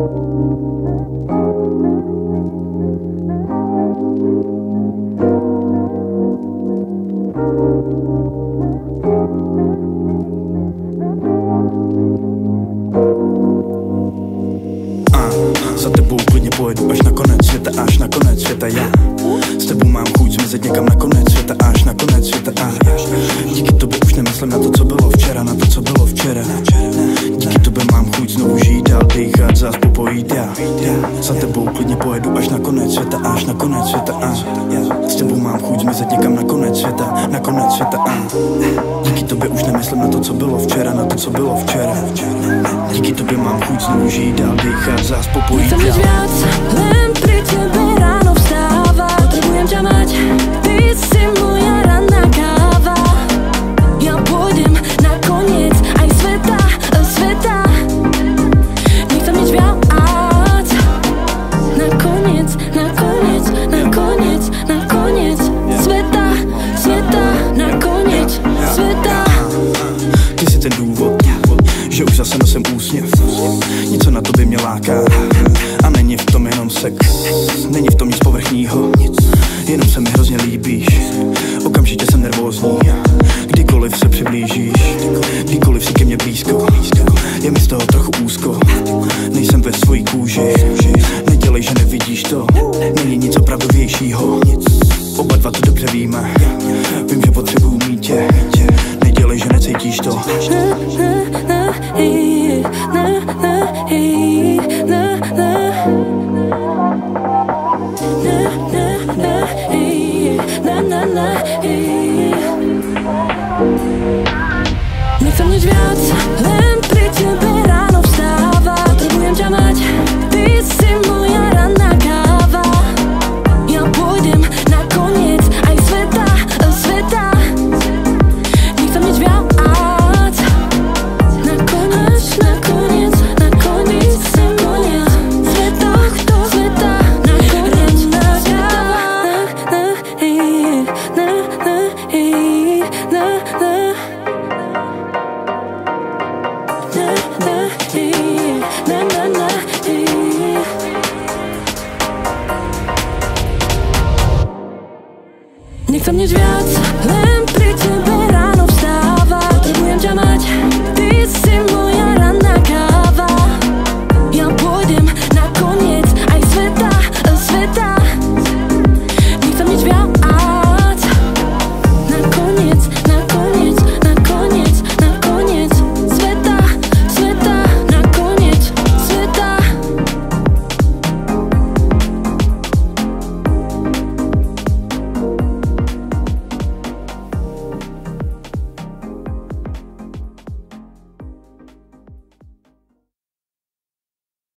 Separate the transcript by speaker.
Speaker 1: Za tebou klidně pojedu až na konec světa, až na konec světa já. S tebou mám chuť zmizet někam na konec světa, až na konec světa a díky tobě už nemyslím na to, co bylo včera, na to, co bylo včera. Díky tobě mám chuť znovu žít, dál dýchat, zás popojít já. Za tebou klidně pojedu až na konec světa, až na konec světa a s tebou mám chuť zmizet někam na konec světa, na konec světa a díky tobě už nemyslím na to, co bylo včera, na to, co bylo včera. Díky tobě mám chuť znovu žít, dál dýchat, zás popojít já.
Speaker 2: Chcem nič viac, len pri tebe ráno vstávať. Potrebujem ťa mať, ty si moja ranná káva. Ja pôjdem na koniec aj sveta, sveta. Nechcem nič viac. Na koniec, na koniec, na koniec, na koniec sveta, sveta, na koniec sveta.
Speaker 1: Ty si ten důvod, že už zase nosím úsměv. Něco na tobě mě láká a není v tom jenom sex. Není v tom nic povrchního, jenom se mi hrozně líbíš. Okamžitě jsem nervózní, kdykoliv se přiblížíš, kdykoliv si ke mně blízko. Je mi z toho trochu úzko, nejsem ve svojí kůži. Nedělej, že nevidíš to, není nic opravdovějšího. Oba dva to dobře víme, vím, že potřebuju mít tě. Nedělej, že necítíš to.